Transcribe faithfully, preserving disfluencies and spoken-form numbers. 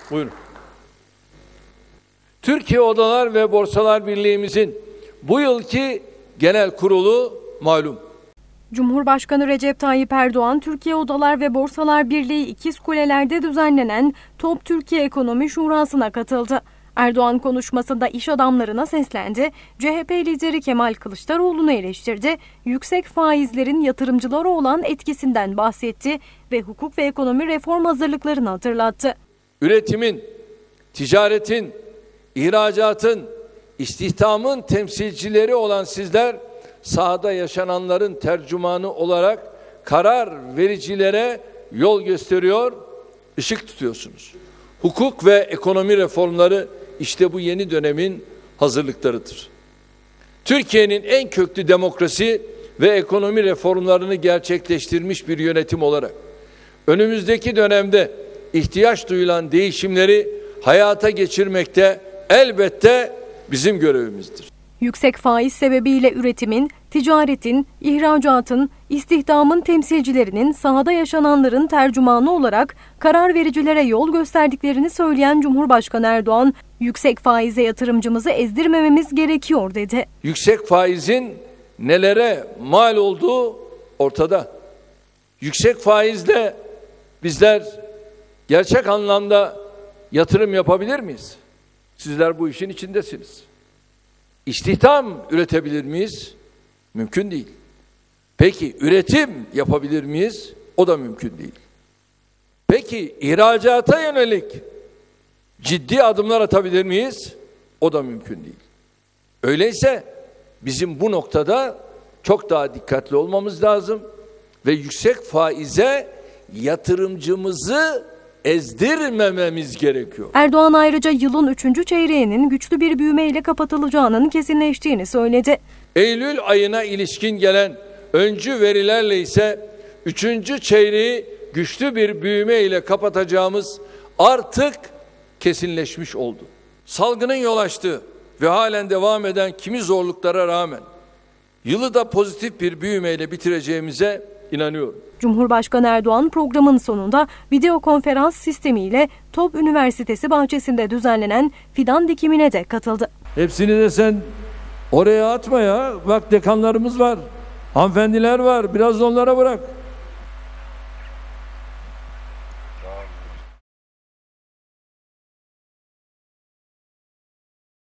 Buyurun. Türkiye Odalar ve Borsalar Birliği'mizin bu yılki genel kurulu malum. Cumhurbaşkanı Recep Tayyip Erdoğan, Türkiye Odalar ve Borsalar Birliği İkizkuleler'de düzenlenen Top Türkiye Ekonomi Şurası'na katıldı. Erdoğan konuşmasında iş adamlarına seslendi, C H P lideri Kemal Kılıçdaroğlu'nu eleştirdi, yüksek faizlerin yatırımcılara olan etkisinden bahsetti ve hukuk ve ekonomi reform hazırlıklarını hatırlattı. Üretimin, ticaretin, ihracatın, istihdamın temsilcileri olan sizler, sahada yaşananların tercümanı olarak karar vericilere yol gösteriyor, ışık tutuyorsunuz. Hukuk ve ekonomi reformları işte bu yeni dönemin hazırlıklarıdır. Türkiye'nin en köklü demokrasi ve ekonomi reformlarını gerçekleştirmiş bir yönetim olarak önümüzdeki dönemde ihtiyaç duyulan değişimleri hayata geçirmekte elbette bizim görevimizdir. Yüksek faiz sebebiyle üretimin, ticaretin, ihracatın, istihdamın temsilcilerinin sahada yaşananların tercümanı olarak karar vericilere yol gösterdiklerini söyleyen Cumhurbaşkanı Erdoğan, yüksek faize yatırımcımızı ezdirmememiz gerekiyor dedi. Yüksek faizin nelere mal olduğu ortada. Yüksek faizle bizler gerçek anlamda yatırım yapabilir miyiz? Sizler bu işin içindesiniz. İstihdam üretebilir miyiz? Mümkün değil. Peki üretim yapabilir miyiz? O da mümkün değil. Peki ihracata yönelik ciddi adımlar atabilir miyiz? O da mümkün değil. Öyleyse bizim bu noktada çok daha dikkatli olmamız lazım ve yüksek faize yatırımcımızı ezdirmememiz gerekiyor. Erdoğan ayrıca yılın üçüncü çeyreğinin güçlü bir büyümeyle kapatılacağının kesinleştiğini söyledi. Eylül ayına ilişkin gelen öncü verilerle ise üçüncü çeyreği güçlü bir büyüme ile kapatacağımız artık kesinleşmiş oldu. Salgının yol açtığı ve halen devam eden kimi zorluklara rağmen yılı da pozitif bir büyümeyle bitireceğimize inanıyorum. Cumhurbaşkanı Erdoğan programın sonunda video konferans sistemiyle Top Üniversitesi bahçesinde düzenlenen fidan dikimine de katıldı. Hepsini de sen oraya atma ya. Bak dekanlarımız var, hanımefendiler var. Biraz da onlara bırak.